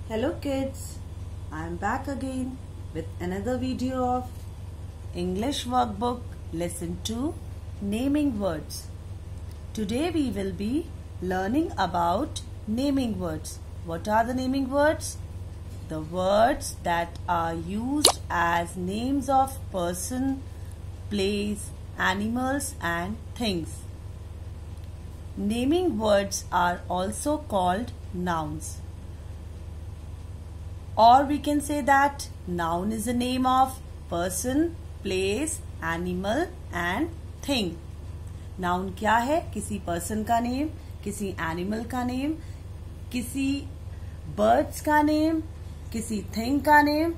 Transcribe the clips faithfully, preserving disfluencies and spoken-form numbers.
Hello kids, I am back again with another video of English workbook lesson two, naming words. Today we will be learning about naming words. What are the naming words? The words that are used as names of person, place, animals and things. Naming words are also called nouns. Or we can say that noun is the name of person, place, animal and thing. Noun क्या है? किसी person का name, किसी animal का name, किसी birds का name, किसी thing का name.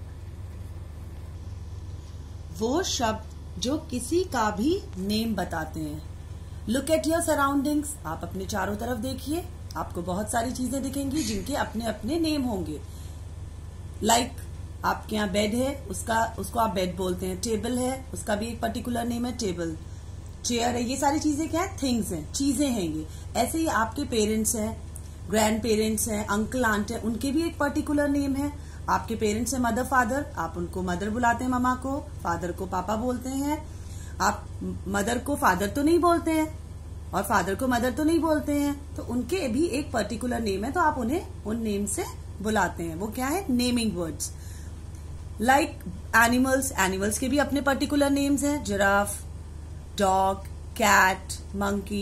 वो शब्द जो किसी का भी name बताते हैं. Look at your surroundings. आप अपने चारों तरफ देखिए. आपको बहुत सारी चीजें दिखेंगी जिनके अपने अपने name होंगे. लाइक like, आपके यहाँ बेड है, उसका उसको आप बेड बोलते हैं. टेबल है, उसका भी एक पर्टिकुलर नेम है टेबल. चेयर है, ये सारी चीजें क्या है? थिंग्स हैं, चीजें हैं ये. ऐसे ही आपके पेरेंट्स हैं, ग्रैंड पेरेंट्स हैं, अंकल आंट है, उनके भी एक पर्टिकुलर नेम है. आपके पेरेंट्स है मदर फादर, आप उनको मदर बुलाते हैं, ममा को. फादर को पापा बोलते हैं. आप मदर को फादर तो नहीं बोलते हैं और फादर को मदर तो नहीं बोलते हैं, तो उनके भी एक पर्टिकुलर नेम है, तो आप उन्हें उन नेम से बुलाते हैं. वो क्या है? Naming words. Like animals, animals के भी अपने पर्टिकुलर नेम्स हैं. Giraffe, dog, cat, monkey.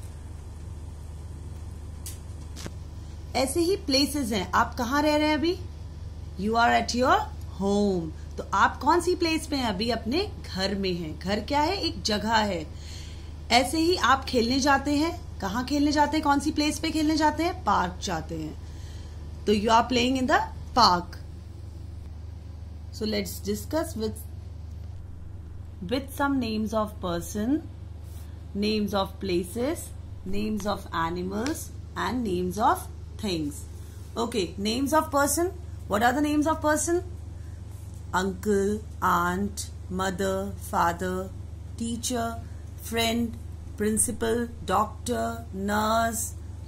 ऐसे ही प्लेसेस हैं. आप कहाँ रह रहे हैं अभी? You are at your home. तो आप कौन सी प्लेस पे हैं अभी? अपने घर में हैं. घर क्या है? एक जगह है. ऐसे ही आप खेलने जाते हैं. कहाँ खेलने जाते हैं? कौन सी प्लेस पे खेलने जाते हैं? पार्क जाते हैं. So you are playing in the park. So let's discuss with with some names of person, names of places, names of animals and names of things. Okay, names of person. What are the names of person? Uncle, aunt, mother, father, teacher, friend, principal, doctor, nurse,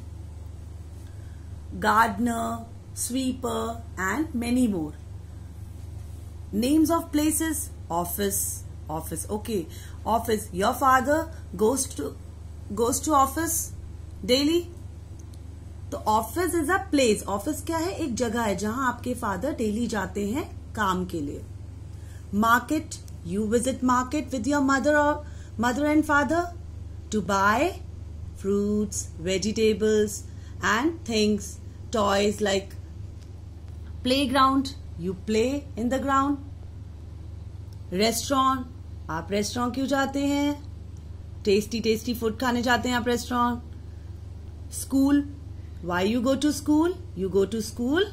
gardener, sweeper and many more. Names of places. Office, office. Okay, office. Your father goes to goes to office daily. तो office is a place. Office क्या है? एक जगह है जहां आपके father daily जाते हैं काम के लिए. Market. You visit market with your mother or mother and father to buy fruits, vegetables and things. Toys like playground, you play in the ground. Restaurant, आप रेस्टोरेंट क्यों जाते हैं? टेस्टी टेस्टी फूड खाने जाते हैं आप restaurant. School, why you go to school? You go to school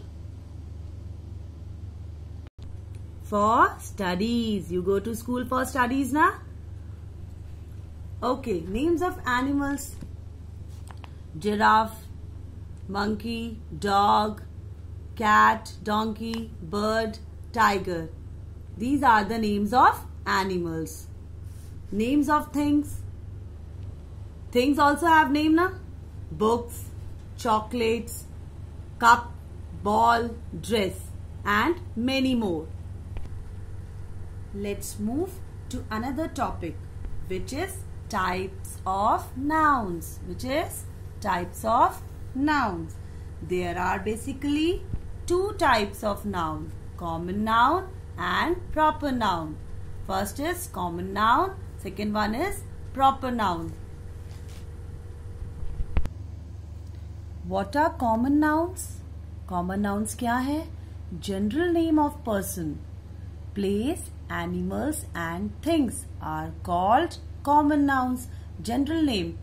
for studies. You go to school for studies na? Okay, names of animals. Giraffe, monkey, dog, cat, donkey, bird, tiger. These are the names of animals. Names of things. Things also have name na? Books, chocolates, cup, ball, dress and many more. Let's move to another topic, which is types of nouns. Which is types of nouns. There are basically two types of noun, common noun and proper noun. First is common noun, second one is proper noun. What are common nouns? Common nouns क्या है? General name of person, place, animals and things are called common nouns. General name.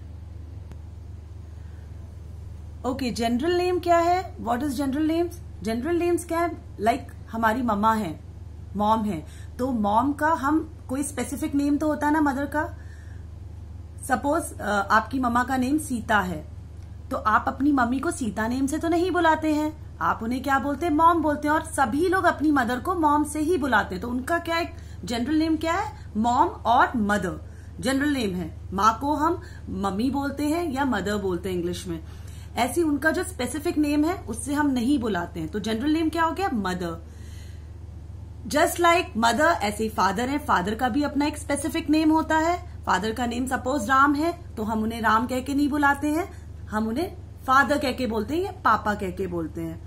Okay, general name क्या है? What is general names? General names क्या है? Like like, हमारी मम्मा है, mom है, तो मॉम का हम कोई स्पेसिफिक नेम तो होता है ना मदर का. सपोज आपकी मम्मा का नेम सीता है, तो आप अपनी मम्मी को सीता नेम से तो नहीं बुलाते हैं. आप उन्हें क्या बोलते हैं? मॉम बोलते हैं. और सभी लोग अपनी मदर को मॉम से ही बुलाते हैं. तो उनका क्या एक जनरल नेम क्या है? मॉम और मदर जनरल नेम है. माँ को हम मम्मी बोलते हैं या मदर बोलते हैं इंग्लिश में. ऐसी उनका जो स्पेसिफिक नेम है उससे हम नहीं बुलाते हैं। तो जनरल नेम क्या हो गया? मदर। जस्ट लाइक मदर, ऐसे ही फादर है, फादर का भी अपना एक स्पेसिफिक नेम होता है। फादर का नेम सपोज राम है तो हम उन्हें राम कह के नहीं बुलाते हैं, हम उन्हें फादर कह के बोलते हैं या पापा कह के बोलते हैं।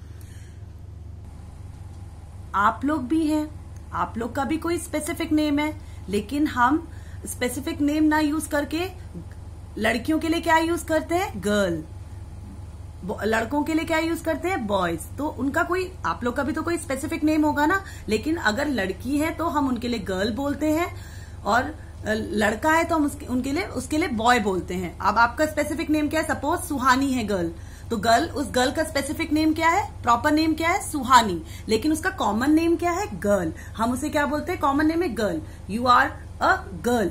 आप लोग भी हैं, आप लोग का भी कोई स्पेसिफिक नेम है, लेकिन हम स्पेसिफिक नेम ना यूज करके लड़कियों के लिए क्या यूज करते हैं? गर्ल। लड़कों के लिए क्या यूज करते हैं? बॉयज। तो उनका कोई, आप लोग का भी तो कोई स्पेसिफिक नेम होगा ना, लेकिन अगर लड़की है तो हम उनके लिए गर्ल बोलते हैं और लड़का है तो हम उसके उनके लिए उसके लिए बॉय बोलते हैं। अब आपका स्पेसिफिक नेम क्या है? सपोज सुहानी है गर्ल, तो गर्ल, उस गर्ल का स्पेसिफिक नेम क्या है? प्रॉपर नेम क्या है? सुहानी। लेकिन उसका कॉमन नेम क्या है? गर्ल। हम उसे क्या बोलते हैं? कॉमन नेम है girl. You are a girl.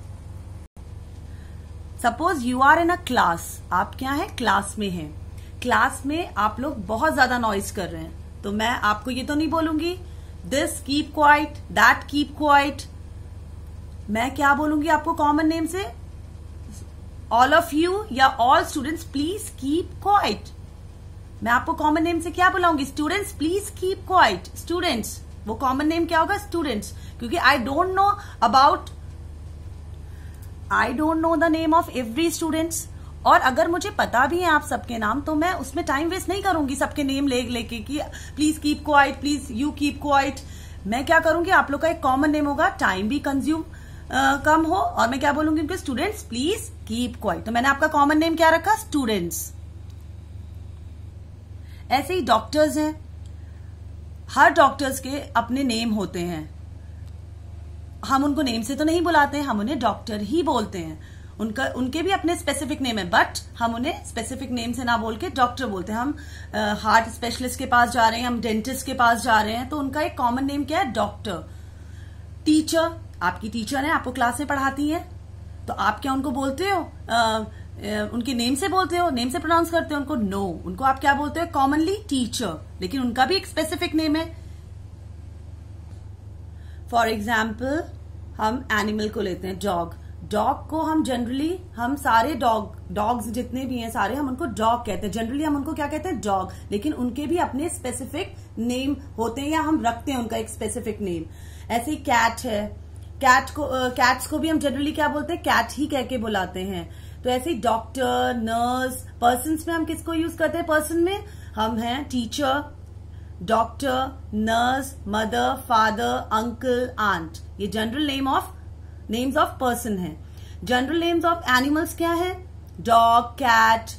Suppose you are in a class, आप क्या है? क्लास में हैं। क्लास में आप लोग बहुत ज्यादा नॉइज कर रहे हैं, तो मैं आपको ये तो नहीं बोलूंगी this keep quiet, that keep quiet. मैं क्या बोलूंगी आपको कॉमन नेम से? ऑल ऑफ यू या all students please keep quiet. मैं आपको कॉमन नेम से क्या बुलाऊंगी? Students please keep quiet. Students, वो कॉमन नेम क्या होगा? स्टूडेंट्स। क्योंकि I don't know about I don't know the name of every students. और अगर मुझे पता भी है आप सबके नाम, तो मैं उसमें टाइम वेस्ट नहीं करूंगी सबके नेम ले लेके कि please keep quiet, please you keep quiet. मैं क्या करूंगी, आप लोग का एक कॉमन नेम होगा, टाइम भी कंज्यूम Uh, कम हो, और मैं क्या बोलूंगी उनके? Students please keep quiet. तो मैंने आपका कॉमन नेम क्या रखा? स्टूडेंट्स। ऐसे ही डॉक्टर्स हैं, हर डॉक्टर्स के अपने नेम होते हैं। हम उनको नेम से तो नहीं बुलाते हैं, हम उन्हें डॉक्टर ही बोलते हैं। उनका उनके भी अपने स्पेसिफिक नेम है, बट हम उन्हें स्पेसिफिक नेम से ना बोल के डॉक्टर बोलते हैं। हम हार्ट uh, स्पेशलिस्ट के पास जा रहे हैं, हम डेंटिस्ट के पास जा रहे हैं, तो उनका एक कॉमन नेम क्या है? डॉक्टर। टीचर, आपकी टीचर है, आपको क्लास में पढ़ाती है, तो आप क्या उनको बोलते हो? आ, आ, उनके नेम से बोलते हो, नेम से प्रोनाउंस करते हो उनको? नो, उनको आप क्या बोलते हो? Commonly teacher. लेकिन उनका भी एक स्पेसिफिक नेम है। फॉर एग्जाम्पल हम एनिमल को लेते हैं, डॉग। डॉग को हम जनरली, हम सारे डॉग डॉग्स जितने भी हैं सारे, हम उनको डॉग कहते हैं। जनरली हम उनको क्या कहते हैं? डॉग। लेकिन उनके भी अपने स्पेसिफिक नेम होते हैं, या हम रखते हैं उनका एक स्पेसिफिक नेम। ऐसे ही कैट है, कैट को कैट्स uh, को भी हम जनरली क्या बोलते हैं? कैट ही कह के बुलाते हैं। तो ऐसे ही डॉक्टर, नर्स, पर्सन्स में हम किसको यूज करते हैं? पर्सन में हम हैं teacher, doctor, nurse, mother, father, uncle, aunt. ये general name of names of person है। जनरल नेम्स ऑफ एनिमल्स क्या है? Dog, cat,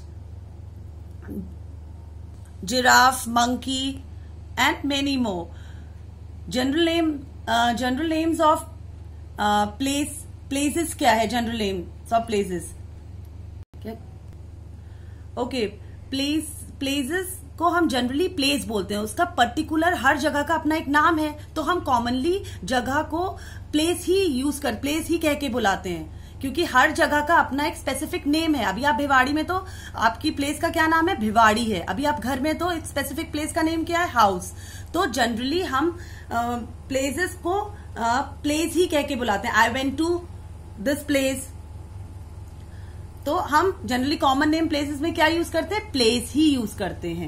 giraffe, monkey and many more. General name general names of place places क्या है? General names of places क्या? Okay, place places को हम generally place बोलते हैं। उसका पर्टिकुलर हर जगह का अपना एक नाम है, तो हम कॉमनली जगह को प्लेस ही यूज कर प्लेस ही कह के बुलाते हैं, क्योंकि हर जगह का अपना एक स्पेसिफिक नेम है। अभी आप भिवाड़ी में, तो आपकी प्लेस का क्या नाम है? भिवाड़ी है। अभी आप घर में, तो एक स्पेसिफिक प्लेस का नेम क्या है? हाउस। तो जनरली हम प्लेसेस को प्लेस uh, ही कह के बुलाते हैं। I went to this place. तो हम जनरली कॉमन नेम प्लेसेस में क्या यूज करते हैं? प्लेस ही यूज करते हैं।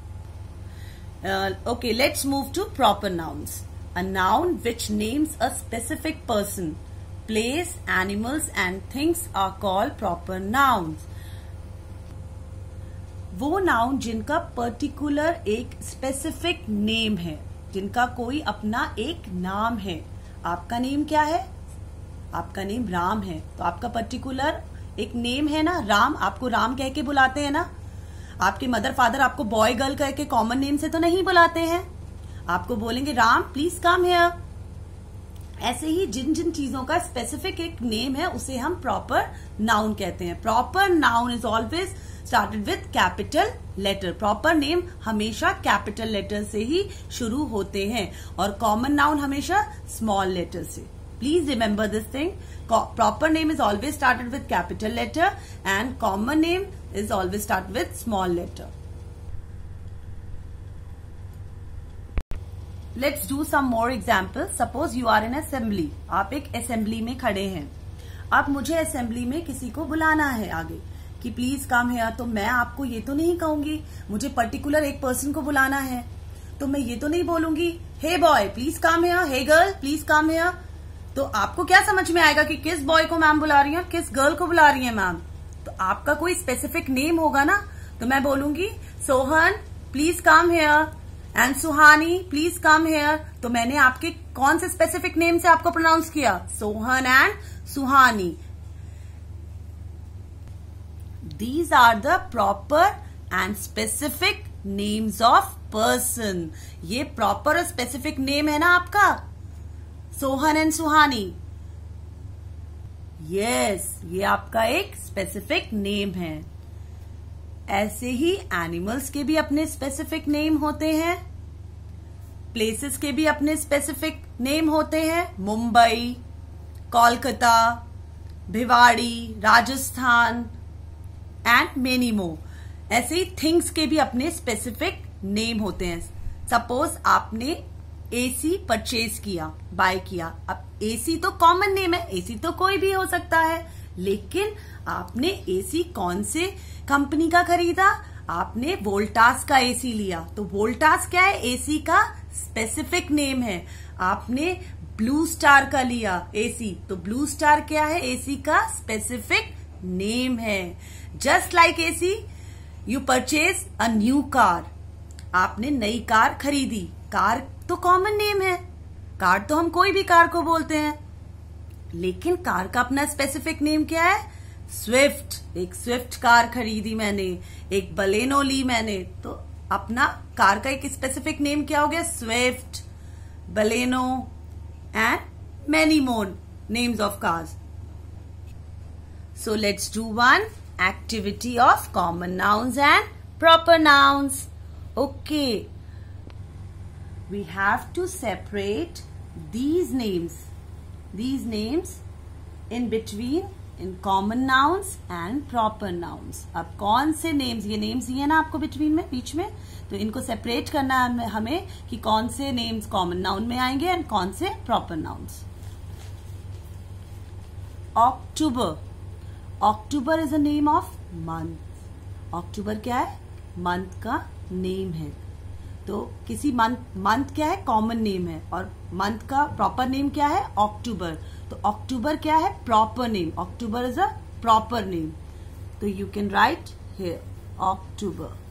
Okay, let's move to proper nouns. A noun which names a specific person, place, animals and things are called proper nouns. वो नाउन जिनका पर्टिकुलर एक स्पेसिफिक नेम है, जिनका कोई अपना एक नाम है। आपका नेम क्या है? आपका नेम राम है, तो आपका पर्टिकुलर एक नेम है ना, राम। आपको राम कह के बुलाते हैं ना। आपके मदर फादर आपको बॉय गर्ल कह के कॉमन नेम से तो नहीं बुलाते हैं, आपको बोलेंगे राम प्लीज कम हियर। ऐसे ही जिन जिन चीजों का स्पेसिफिक एक नेम है उसे हम प्रॉपर नाउन कहते हैं। Proper noun is always started with capital letter. Proper name हमेशा कैपिटल लेटर से ही शुरू होते हैं, और कॉमन नाउन हमेशा स्मॉल लेटर से। Please remember this thing. Proper name is always started with capital letter and common name is always start with small letter. Let's do some more example. Suppose you are in assembly. आप एक assembly में खड़े हैं। अब मुझे assembly में किसी को बुलाना है आगे। कि प्लीज कम हियर, तो मैं आपको ये तो नहीं कहूंगी, मुझे पर्टिकुलर एक पर्सन को बुलाना है तो मैं ये तो नहीं बोलूंगी hey boy please come here, hey girl please come here. तो आपको क्या समझ में आएगा कि किस बॉय को मैम बुला रही है और किस गर्ल को बुला रही है मैम। तो आपका कोई स्पेसिफिक नेम होगा ना, तो मैं बोलूंगी Sohan please come here and Suhani please come here. तो मैंने आपके कौन से स्पेसिफिक नेम से आपको प्रोनाउंस किया, Sohan and Suhani. These are the proper and specific names of person. ये proper और specific name है ना आपका, सोहन एंड सुहानी। Yes, ये आपका एक specific name है। ऐसे ही animals के भी अपने specific name होते हैं, places के भी अपने specific name होते हैं, Mumbai, Kolkata, Bhiwadi, Rajasthan and many more. ऐसे ही थिंग्स के भी अपने स्पेसिफिक नेम होते हैं। सपोज आपने एसी परचेज किया, बाय किया। अब एसी तो कॉमन नेम है, एसी तो कोई भी हो सकता है, लेकिन आपने एसी कौन से कंपनी का खरीदा, आपने वोल्टास का एसी लिया। तो वोल्टास क्या है, एसी का स्पेसिफिक नेम है। आपने ब्लू स्टार का लिया एसी, तो ब्लू स्टार क्या है, एसी का स्पेसिफिक नेम है। Just like as you purchase a new car, आपने नई कार खरीदी। कार तो कॉमन नेम है, कार तो हम कोई भी कार को बोलते हैं, लेकिन कार का अपना स्पेसिफिक नेम क्या है, स्विफ्ट। एक स्विफ्ट कार खरीदी मैंने, एक बलेनो ली मैंने, तो अपना कार का एक स्पेसिफिक नेम क्या हो गया, Swift, Baleno and many more names of cars. So let's do one activity of common nouns and proper nouns. Okay. We have to separate these names. These names in between in common nouns and proper nouns. अब कौन से names, ये names दिए ना आपको between में, बीच में, तो इनको separate करना है हमें कि कौन से names common noun में आएंगे और कौन से proper nouns. October. October is a name of month. October क्या है, मंथ का नेम है। तो किसी मंथ, मंथ क्या है, कॉमन नेम है, और मंथ का प्रॉपर नेम क्या है, अक्टूबर। तो अक्टूबर क्या है, proper name. October is a proper name. तो you can write here October.